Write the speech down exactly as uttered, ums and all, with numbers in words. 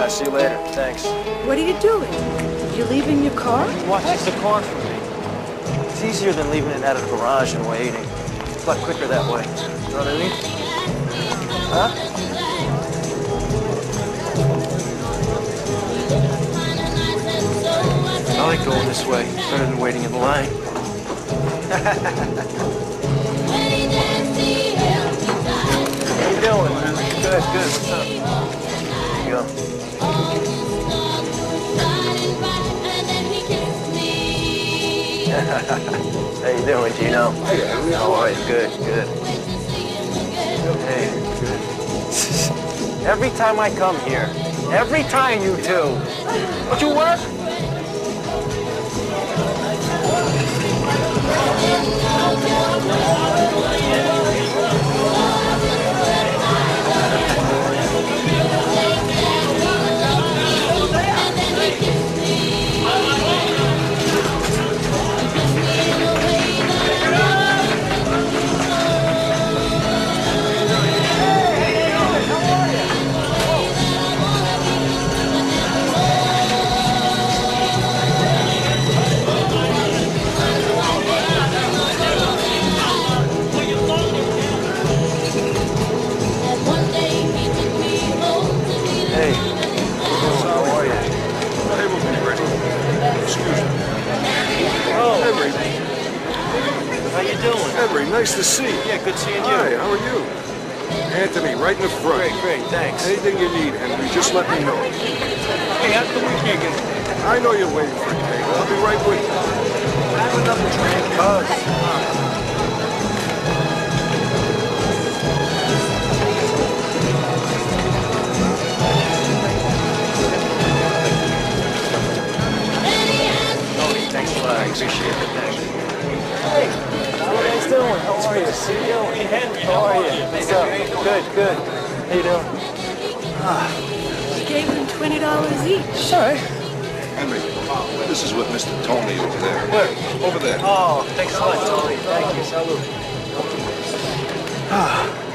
I'll see you later. Thanks. What are you doing? You leaving your car? Watches the car for me. It's easier than leaving it out of the garage and waiting. It's a lot quicker that way. You know what I mean? Huh? I like going this way, better than waiting in line. How you doing? Good, good. What's up? There you go. How you doing, Gino? Hey, how are you? Good, good. Hey. Every time I come here, every time you two, don't you work? Nice to see you. Yeah, good seeing you. Hi, how are you? Anthony, right in the front. Great, great, thanks. Anything you need, Henry, just let me know. Hey, how come we can't get... I know you're waiting for me. I'll be right with you. I have another drink. Buzz. Oh, thanks a lot. I appreciate it. Thanks. Hey. How are you guys doing? How are you? See you. Hey, Henry. How are you? What's up? Good, good. How you doing? Ah. You gave them twenty dollars each. All right. Henry, this is with Mister Tony over there. Where? Over there. Oh, thanks a lot, Tony. Thank you. Salute. Ah.